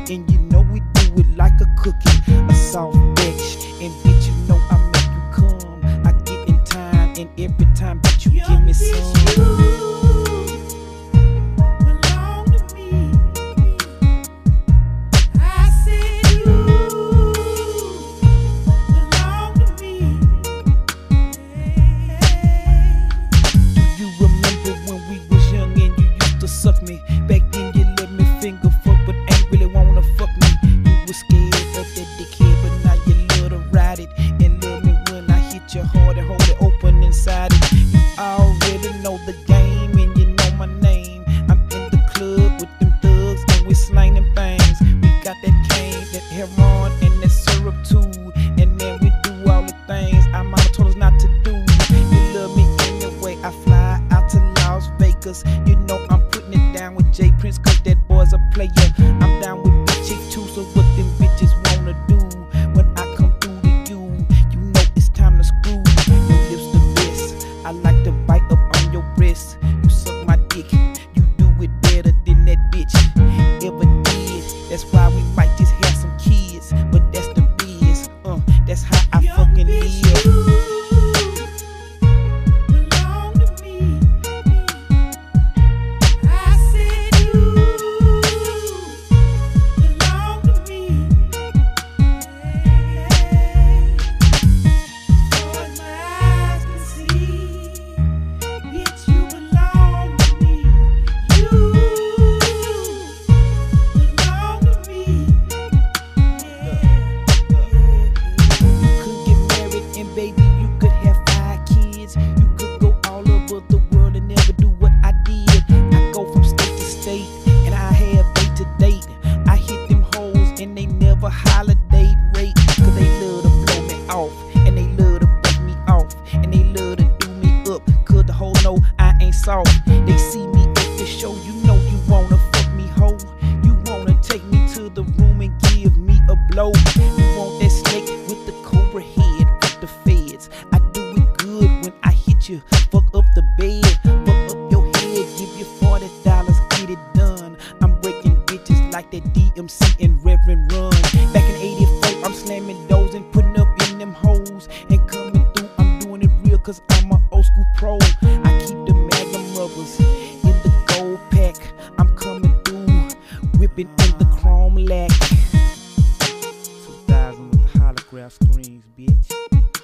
and you know we do it like a cookie, a soft batch. And bitch, you know I make you come. I get in time, and every time, bitch, you give me some. Suck me. Back then you let me finger fuck, but ain't really wanna fuck me. You was scared of that dickhead, but now you love to ride it. And love me when I hit you hard and hold it open inside it. You already know the game and you know my name. I'm in the club with them thugs and we slanging things. We got that cane, that heroin and that syrup too. And man, we do all the things our mama told us not to do. You love me anyway, I fly out to Las Vegas. You know I'm down with J Prince, cause that boy's a player. I'm down with bitches too, so what them bitches wanna do when I come through to you? You know it's time to screw. Your lips the best, I like to bite up on your breast. You suck my dick, you do it better than that bitch ever did. That's why we might just have some kids, but that's the biz. That's how I fucking live. Baby, you could have 5 kids. You could go all over the world and never do what I did. I go from state to state and I have date to date. I hit them hoes and they never holiday rate. Cause they love to blow me off and they love to break me off and they love to do me up. Cause the hoe know I ain't soft. They see me at the show, you know you wanna fuck me hoe. You wanna take me to the room and give me a blow. You want that snake with the cobra head. The feds, I do it good when I hit you. Fuck up the bed, fuck up your head, give you $40, get it done. I'm breaking bitches like that DMC and Reverend Run. Back in '84, I'm slamming doors and putting up in them hoes. And coming through, I'm doing it real cause I'm an old school pro. I keep the Magnum rubbers in the gold pack. I'm coming through, whipping in the chrome lack. 2000 with the holograph screens, bitch.